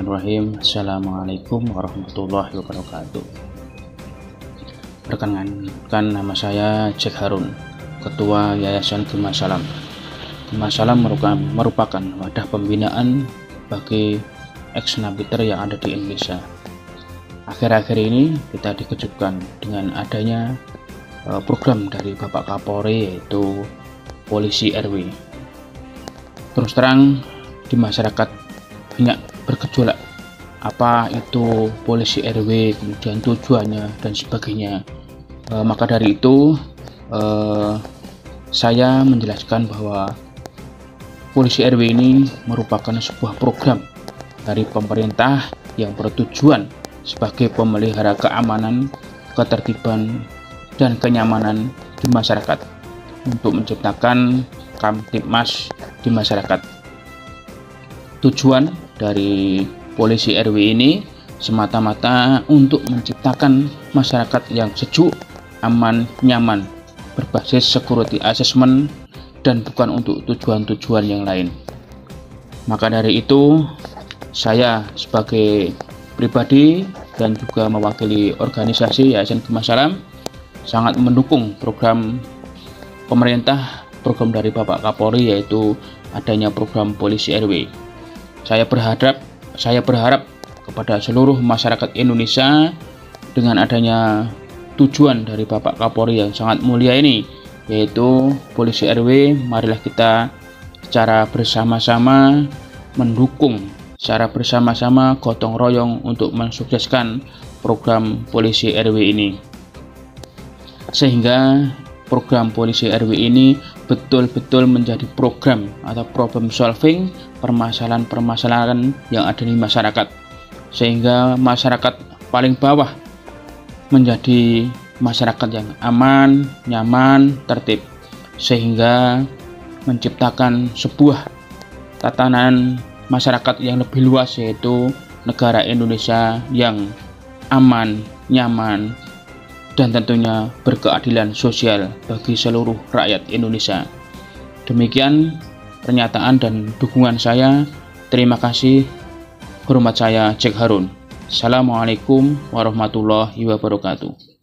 Bismillahirrahmanirrahim. Assalamualaikum warahmatullahi wabarakatuh. Perkenalkan, nama saya Jack Harun, Ketua Yayasan Gema Salam. Gema Salam merupakan wadah pembinaan bagi ex-napiter yang ada di Indonesia. Akhir-akhir ini kita dikejutkan dengan adanya program dari Bapak Kapolri, yaitu Polisi RW. Terus terang, di masyarakat banyak bergejolak, apa itu Polisi RW, kemudian tujuannya dan sebagainya. Maka dari itu saya menjelaskan bahwa Polisi RW ini merupakan sebuah program dari pemerintah yang bertujuan sebagai pemelihara keamanan, ketertiban, dan kenyamanan di masyarakat untuk menciptakan Kamtibmas di masyarakat. Tujuan dari Polisi RW ini semata-mata untuk menciptakan masyarakat yang sejuk, aman, nyaman, berbasis security assessment, dan bukan untuk tujuan-tujuan yang lain. Maka dari itu, saya sebagai pribadi dan juga mewakili organisasi Yayasan Gema Salam sangat mendukung program pemerintah, program dari Bapak Kapolri, yaitu adanya program Polisi RW. Saya berharap kepada seluruh masyarakat Indonesia, dengan adanya tujuan dari Bapak Kapolri yang sangat mulia ini, yaitu Polisi RW, marilah kita secara bersama-sama mendukung, secara bersama-sama gotong royong untuk mensukseskan program Polisi RW ini, sehingga program Polisi RW ini betul-betul menjadi program atau problem solving permasalahan-permasalahan yang ada di masyarakat, sehingga masyarakat paling bawah menjadi masyarakat yang aman, nyaman, tertib, sehingga menciptakan sebuah tatanan masyarakat yang lebih luas, yaitu negara Indonesia yang aman, nyaman, dan tentunya berkeadilan sosial bagi seluruh rakyat Indonesia. Demikian pernyataan dan dukungan saya. Terima kasih. Hormat saya, Jack Harun. Assalamualaikum warahmatullahi wabarakatuh.